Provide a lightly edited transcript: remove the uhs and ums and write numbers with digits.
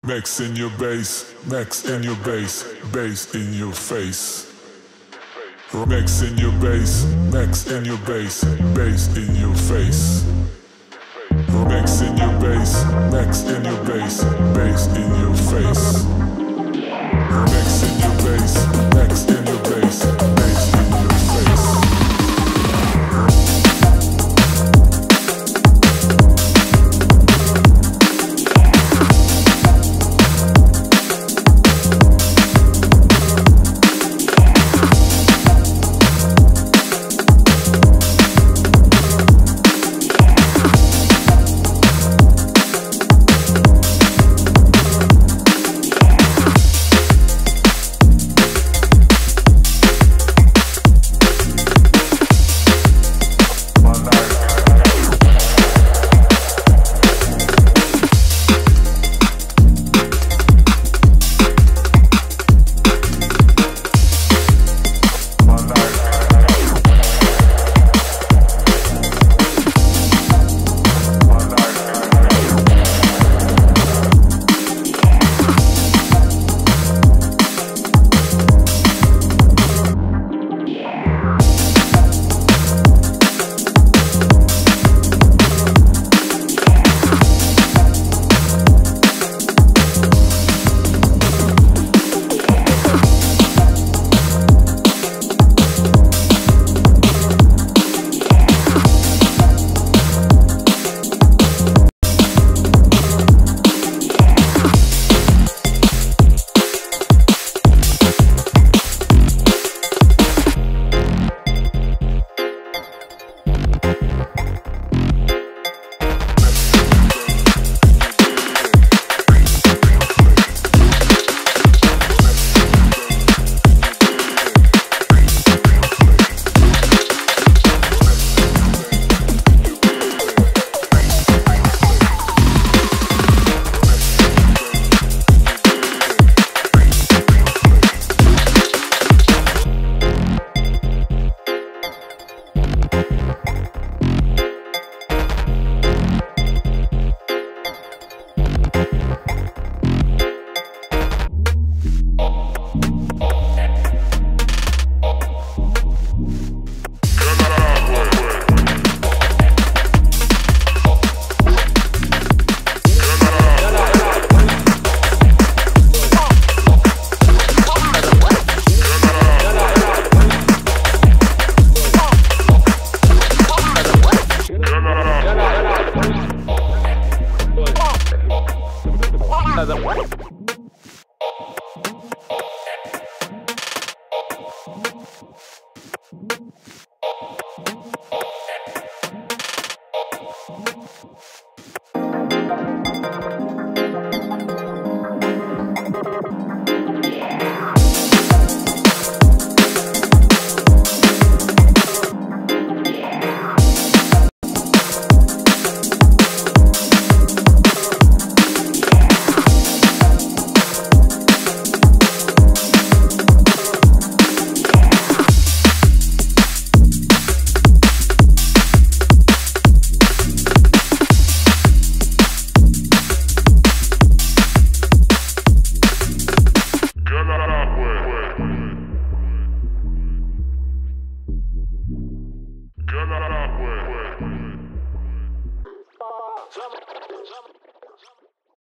Max in your bass, max in your bass, bass in your face. Max in your bass, max in your bass, bass in your face. Max in your bass, max in your bass, bass in your face. Max in your bass, max in your bass, bass in your face. What?